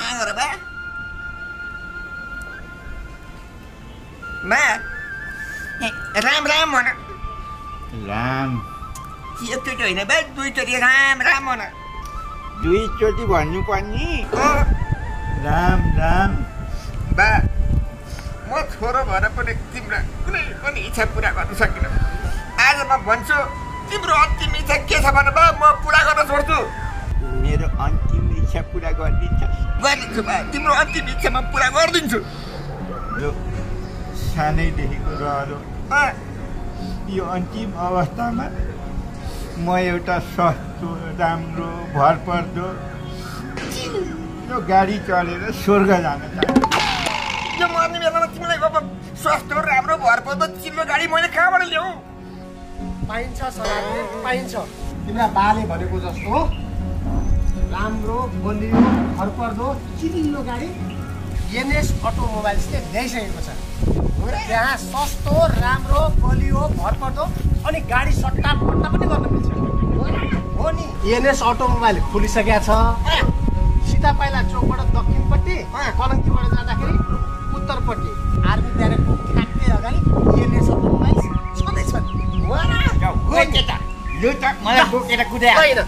कहाँ गर बा बा राम राम भन राम एकचोटि होइन बा दुईचोटि राम राम भन दुईचोटि भन्नुपर्ने राम राम बा म छोरो भएर पनि तिम्रो कुनै पनि इच्छा पुरा गर्न सकिनँ आज म भन्छु तिम्रो अन्तिम इच्छा के छ भने बा म पुरा गर्न छोड्छु मेरो अन्तिम इच्छा पुरा गरिदिन्छु बा तिम्रो अन्तिम इच्छा म पुरा गरिदिन्छु यो सानैदेखिको रहलो यो अन्तिम अवस्थामा म एउटा सस्तो राम्रो भरपर्दो यो गाडी चलेर स्वर्ग जान चाहन्छु यो मर्ने बेलामा तिमीलाई अब सस्तो राम्रो भरपर्दो चिल्लो गाडी मैले कहाँबाट ल्याऊ पाइन्छ सराले पाइन्छ तिम्रा बाले भनेको जस्तो राम्रो बलियो भरपर्दो चिल्लो गाडी एनएस अटोमोबाइल्सले ल्याइसकेको छ त्यहाँ सस्तो राम्रो बलियो भरपर्दो अनि गाडी सट्टा पट्टा पनि गर्न मिल्छ हो नि एनएस अटोमोबाइल खुलिसकेको छ सीता पाइला चोकबाट दक्षिणपट्टि कलङ्कीबाट जाँदाखेरि उत्तरपट्टि आर्मी ब्यारेकको ठ्याक्कै अगाडि एनएस अटोमोबाइल्स छँदैछन् यो त मलाई बोकेर कुदाए होइन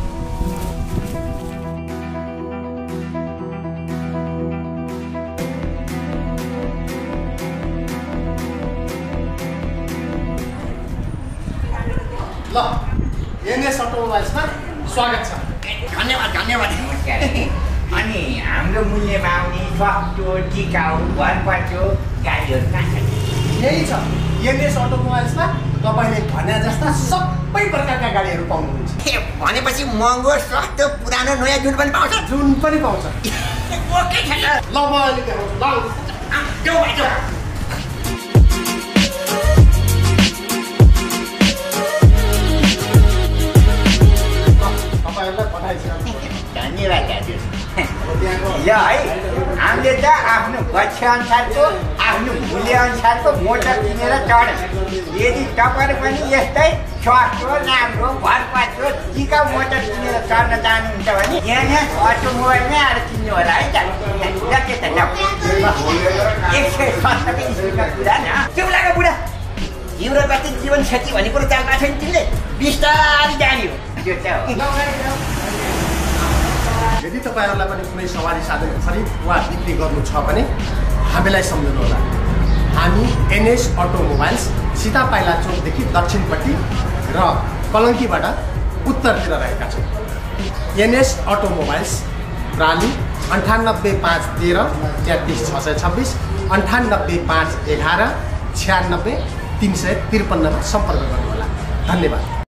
ल एनएस अटोमोबाइल्समा स्वागत छ धन्यवाद धन्यवाद अनि हाम्रो मूल्यमा आउने सस्तो टिकाउ भरपर्दो गाडीहरू कहाँ छ यही छ एनएस अटोमोबाइल्समा तपाईँले भने जस्ता सबै प्रकारका गाडीहरू पाउनुहुन्छ भनेपछि महँगो सस्तो पुरानो नयाँ जुन पनि पाउँछ जुन पनि पाउँछ ओके छ ल म अहिले देखाउँछु जाऊ भाइ जाऊ तपाईँहरूलाई पठाइसकेको धन्यवाद दाजु ल है हामीले त आफ्नो गच्छे अनुसारको आफ्नो मूल्य अनुसारको मोटर किनेर चढ्यौँ यदि तपाईँहरू पनि यस्तै सस्तो राम्रो भरपर्दो टिकाउ मोटर किनेर चढ्न चाहनुहुन्छ भने एनएस अटोमोबाइलमै आएर किन्नु होला है त के त 170 इस्वीको कुरा न तिमीलाई बुढा तिम्रो कति जीवन क्षति भन्ने कुरो चाल पाएको छैन तिमीले बिस्तारै जाने हो त्यो त यदि तपाईँहरूलाई पनि कुनै सवारी साधन खरिद वा बिक्री गर्नु छ भने हामीलाई सम्झनुहोला हामी एनएस अटोमोबाइल्स सीता पाइला चोकदेखि दक्षिणपट्टि र कलङ्कीबाट उत्तरतिर रहेका छौँ एनएस अटोमोबाइल्स प्राली 985113 33626 985111 96 353 मा सम्पर्क गर्नुहोला धन्यवाद।